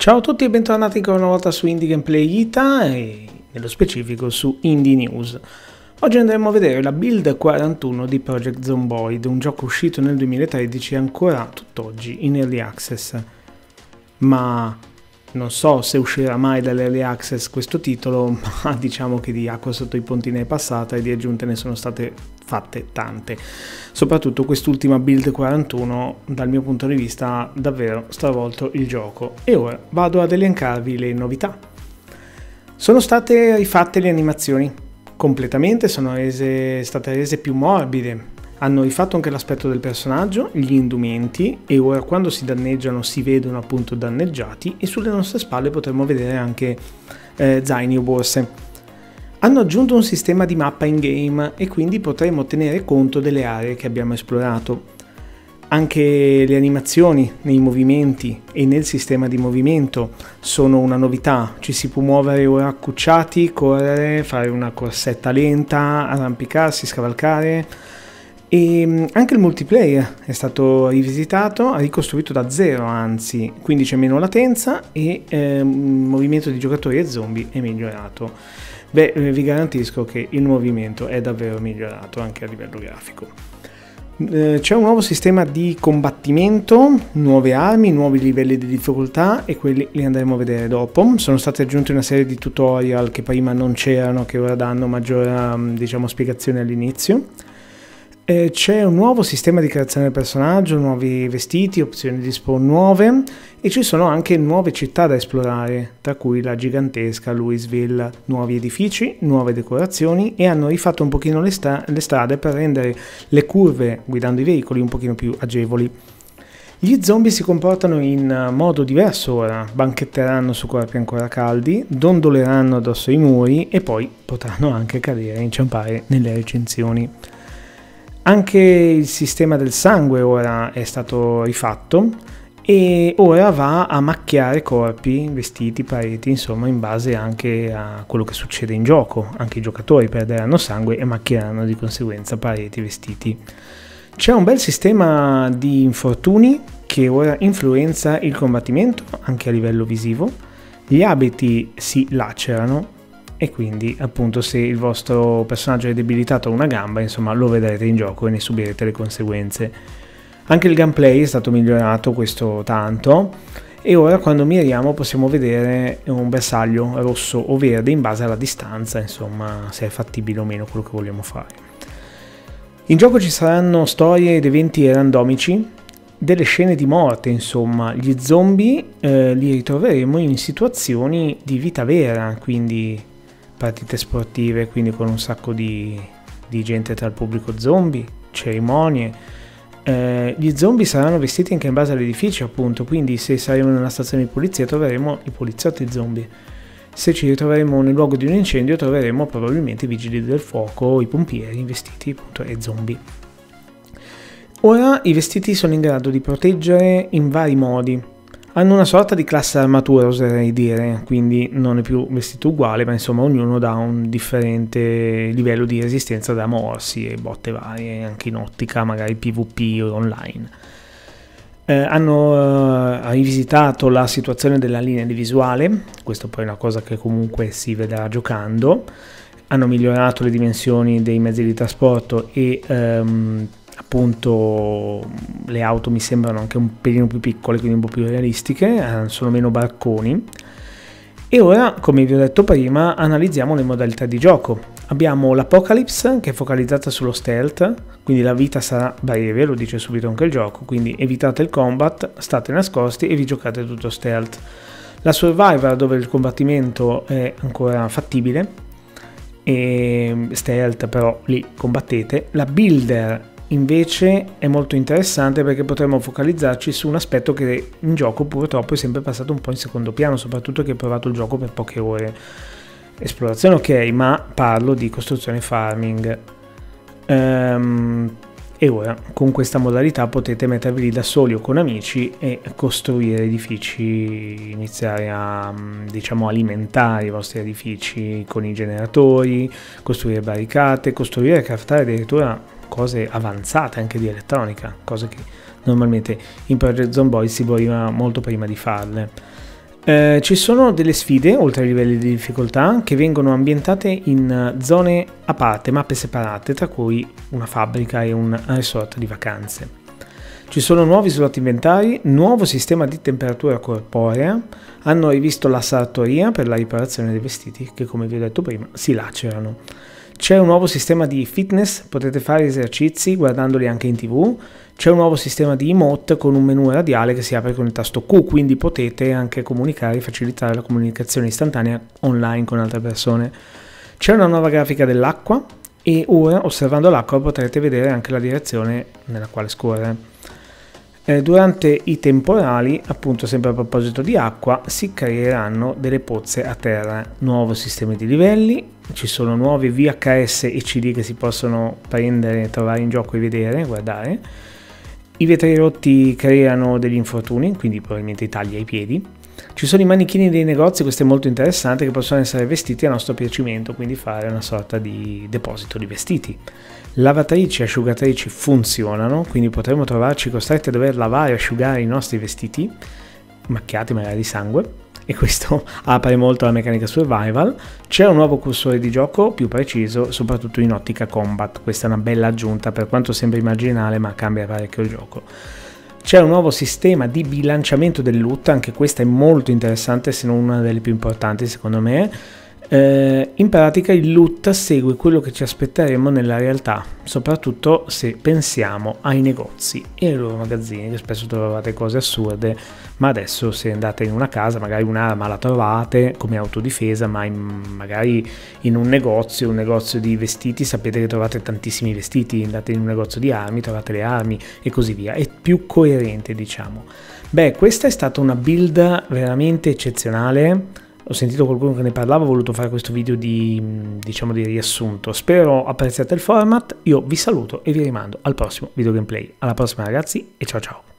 Ciao a tutti e bentornati ancora una volta su Indie Gameplay Ita e nello specifico su Indie News. Oggi andremo a vedere la build 41 di Project Zomboid, un gioco uscito nel 2013 e ancora tutt'oggi in Early Access. Ma non so se uscirà mai dall'Early Access questo titolo, ma diciamo che di acqua sotto i ponti ne è passata e di aggiunte ne sono state fatte tante. Soprattutto quest'ultima build 41 dal mio punto di vista ha davvero stravolto il gioco. E ora vado ad elencarvi le novità. Sono state rifatte le animazioni completamente, sono state rese più morbide. Hanno rifatto anche l'aspetto del personaggio, gli indumenti, e ora quando si danneggiano si vedono appunto danneggiati, e sulle nostre spalle potremo vedere anche zaini o borse. Hanno aggiunto un sistema di mappa in game e quindi potremo tenere conto delle aree che abbiamo esplorato. Anche le animazioni nei movimenti e nel sistema di movimento sono una novità. Ci si può muovere ora accucciati, correre, fare una corsetta lenta, arrampicarsi, scavalcare. E anche il multiplayer è stato rivisitato, ricostruito da zero anzi, quindi c'è meno latenza e il movimento di giocatori e zombie è migliorato. Beh, vi garantisco che il movimento è davvero migliorato anche a livello grafico. C'è un nuovo sistema di combattimento, nuove armi, nuovi livelli di difficoltà, e quelli li andremo a vedere dopo. Sono state aggiunte una serie di tutorial che prima non c'erano, che ora danno maggiore spiegazione all'inizio. C'è un nuovo sistema di creazione del personaggio, nuovi vestiti, opzioni di spawn nuove, e ci sono anche nuove città da esplorare, tra cui la gigantesca Louisville, nuovi edifici, nuove decorazioni, e hanno rifatto un pochino le strade per rendere le curve guidando i veicoli un pochino più agevoli. Gli zombie si comportano in modo diverso ora, banchetteranno su corpi ancora caldi, dondoleranno addosso ai muri e poi potranno anche cadere e inciampare nelle recinzioni. Anche il sistema del sangue ora è stato rifatto e ora va a macchiare corpi, vestiti, pareti, insomma in base anche a quello che succede in gioco. Anche i giocatori perderanno sangue e macchieranno di conseguenza pareti, vestiti. C'è un bel sistema di infortuni che ora influenza il combattimento anche a livello visivo. Gli abiti si lacerano e quindi appunto se il vostro personaggio è debilitato a una gamba, insomma lo vedrete in gioco e ne subirete le conseguenze. Anche il gameplay è stato migliorato, questo tanto, e ora quando miriamo possiamo vedere un bersaglio rosso o verde in base alla distanza, insomma se è fattibile o meno quello che vogliamo fare. In gioco ci saranno storie ed eventi randomici, delle scene di morte, insomma gli zombie li ritroveremo in situazioni di vita vera, quindi partite sportive, quindi con un sacco di gente tra il pubblico zombie, cerimonie. Gli zombie saranno vestiti anche in base all'edificio, appunto, quindi se saremo in una stazione di polizia troveremo i poliziotti zombie. Se ci ritroveremo nel luogo di un incendio troveremo probabilmente i vigili del fuoco, i pompieri vestiti appunto e zombie. Ora i vestiti sono in grado di proteggere in vari modi. Hanno una sorta di classe armatura, oserei dire, quindi non è più vestito uguale, ma insomma ognuno dà un differente livello di resistenza da morsi e botte varie, anche in ottica, magari PvP o online. Hanno rivisitato la situazione della linea di visuale, questo poi è una cosa che comunque si vedrà giocando. Hanno migliorato le dimensioni dei mezzi di trasporto e appunto le auto mi sembrano anche un pelino più piccole, quindi un po' più realistiche, sono meno barconi. E ora, come vi ho detto prima, analizziamo le modalità di gioco. Abbiamo l'Apocalypse che è focalizzata sullo stealth, quindi la vita sarà breve, lo dice subito anche il gioco, quindi evitate il combat, state nascosti e vi giocate tutto stealth. La Survivor, dove il combattimento è ancora fattibile e stealth, però lì combattete. La Builder invece è molto interessante perché potremo focalizzarci su un aspetto che in gioco purtroppo è sempre passato un po' in secondo piano, soprattutto che ho provato il gioco per poche ore. Esplorazione ok, ma parlo di costruzione farming. E ora con questa modalità potete mettervi lì da soli o con amici e costruire edifici, iniziare a alimentare i vostri edifici con i generatori, costruire barricate, costruire e craftare addirittura cose avanzate anche di elettronica, cose che normalmente in Project Zomboid si moriva molto prima di farle. Ci sono delle sfide, oltre ai livelli di difficoltà, che vengono ambientate in zone a parte, mappe separate, tra cui una fabbrica e un resort di vacanze. Ci sono nuovi slot inventari, nuovo sistema di temperatura corporea, hanno rivisto la sartoria per la riparazione dei vestiti che, come vi ho detto prima, si lacerano. C'è un nuovo sistema di fitness, potete fare esercizi guardandoli anche in TV. C'è un nuovo sistema di emote con un menu radiale che si apre con il tasto Q, quindi potete anche comunicare e facilitare la comunicazione istantanea online con altre persone. C'è una nuova grafica dell'acqua e ora, osservando l'acqua, potrete vedere anche la direzione nella quale scorre. Durante i temporali, appunto sempre a proposito di acqua, si creeranno delle pozze a terra, nuovo sistema di livelli, ci sono nuovi VHS e CD che si possono prendere, trovare in gioco e vedere, guardare. I vetri rotti creano degli infortuni, quindi probabilmente tagli ai piedi. Ci sono i manichini dei negozi, questo è molto interessante, che possono essere vestiti a nostro piacimento, quindi fare una sorta di deposito di vestiti. Lavatrici e asciugatrici funzionano, quindi potremo trovarci costretti a dover lavare e asciugare i nostri vestiti, macchiati magari di sangue, e questo apre molto la meccanica survival. C'è un nuovo cursore di gioco più preciso, soprattutto in ottica combat, questa è una bella aggiunta, per quanto sembri marginale, ma cambia parecchio il gioco. C'è un nuovo sistema di bilanciamento del loot, anche questa è molto interessante, se non una delle più importanti secondo me. In pratica il loot segue quello che ci aspetteremo nella realtà, soprattutto se pensiamo ai negozi e ai loro magazzini, che spesso trovate cose assurde, ma adesso se andate in una casa magari un'arma la trovate come autodifesa, ma magari in un negozio di vestiti sapete che trovate tantissimi vestiti, andate in un negozio di armi, trovate le armi e così via, è più coerente, diciamo. Beh, questa è stata una build veramente eccezionale. Ho sentito qualcuno che ne parlava, ho voluto fare questo video di riassunto. Spero apprezziate il format, io vi saluto e vi rimando al prossimo video gameplay. Alla prossima ragazzi e ciao ciao!